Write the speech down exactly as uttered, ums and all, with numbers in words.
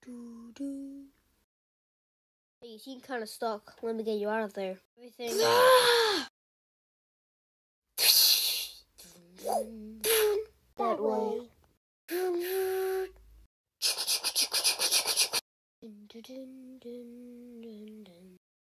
Do, do. Hey, you seem kind of stuck. Let me get you out of there. Everything. That way.